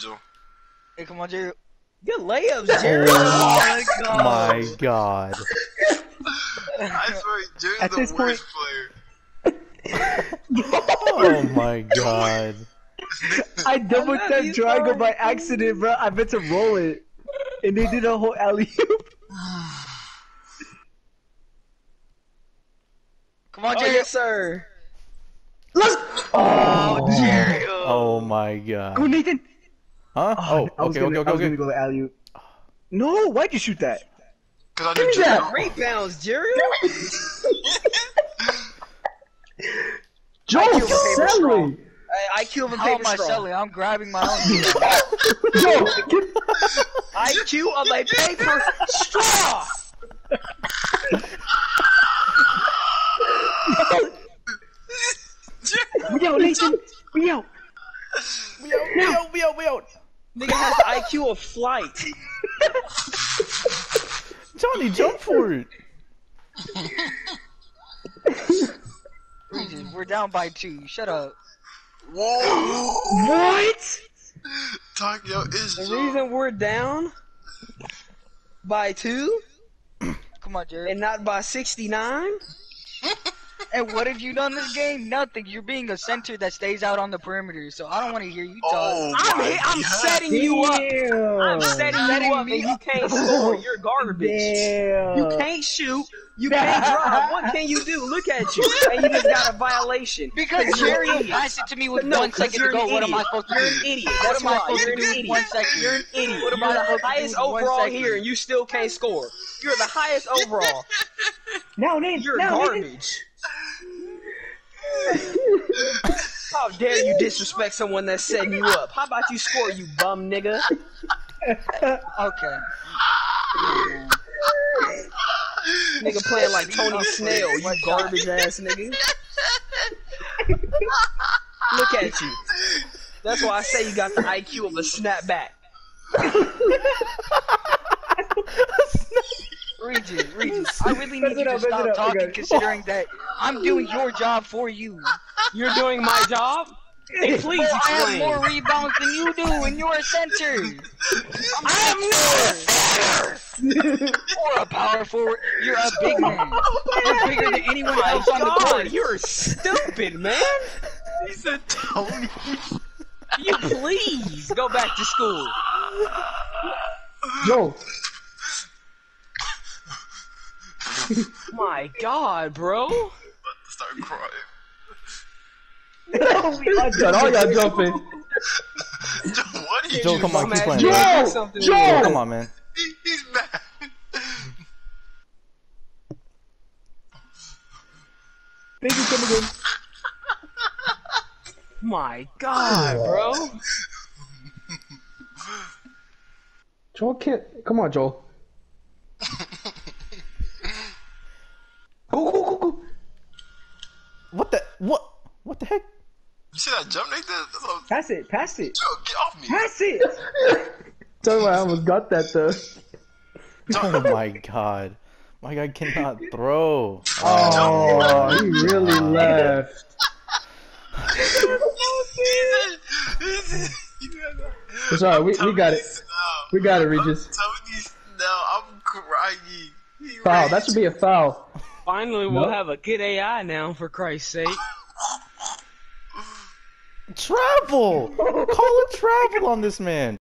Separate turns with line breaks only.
Joe.
Hey, come on, Jerry.
Good layups, Jerry.
Oh my god.
I swear, Jerry's
At
the
this
worst
point-
player.
Oh my god.
I double tapped
you,
triangle
bro.
by accident, bro. I meant to roll it, and they did a whole alley oop.
Come on,
Oh
Jerry.
yes, sir.
Oh, Jerry.
Oh my god.
Go, Nathan.
Huh? Oh,
I was
okay,
gonna,
okay,
I was
okay.
gonna go to alley oop. No, why'd you shoot that?
Cause I
Give
knew
me
Jerry.
that. Rebounds, Jerry. Joe,
IQ of a paper straw.
selling.
IQ of a
How
paper
am I
straw.
selling?
I'm grabbing my own.
Joe, IQ of a paper straw. We out, Nathan. We out.
We out.
Nigga has the IQ of flight.
Johnny, jump for it.
Regis, we're down by 2. Shut up.
Whoa!
What?
Tokyo is
The
Joe.
reason we're down by 2
Come on, Jerry.
and not by 69?
And what have you done this game? Nothing. You're being a center that stays out on the perimeter, so I don't want to hear you talk.
Oh my
I'm
God.
setting you up. I'm
Oh.
setting you up, and you can't score. You're garbage.
Damn.
You can't shoot. You can't drive. What can you do? Look at you. And you just got a violation.
Because
you're
Jerry
an
will
idiot.
pass it to me with
No,
1
'cause
second
you're
to go.
an
What am I
idiot.
supposed to
You're
do?
an idiot.
What
That's
am I
why.
supposed
You're
to
an
do with
idiot.
1 second?
You're an idiot.
What am I
You're the
supposed to do
highest
with 1
overall
second?
here, and you still can't score. You're the highest overall.
Now, Nate.
You're
now,
garbage. How dare you disrespect someone that's setting you up? How about you score, you bum nigga?
Okay.
Nigga playing like Tony Snell, you garbage ass nigga. Look at you. That's why I say you got the IQ of a snapback.
Regis, I really need you to stop talking considering that I'm doing your job for you.
You're doing my job? Hey, please
I have
explain.
more rebounds than you do, and you're a center.
I am not a
Or a power forward. You're a big man. You're bigger than anyone else on the court.
You're stupid, man.
He said Tony.
You please go back to school.
Joe.
My God, bro.
Start crying.
All y'all jumping.
Joe, what are you
Joe, come on, keep playing.
Joe!
Joe,
Joe!
come on, man.
He's mad.
Thank you, come again.
My God, bro.
Joel can't. Come on, Joel. Go.
What the heck?
You see that jump, Nathan?
Pass it.
Joe, get off me.
Pass it. Tell me I almost got that though.
Oh my god. My guy cannot throw.
Oh, he really left. It's alright, we got it. We got it, Regis.
Tony's now, I'm crying. He
Foul.
ran.
That should be a foul.
Finally, we'll
Nope.
have a good AI now, for Christ's sake.
Travel! Call it travel on this man.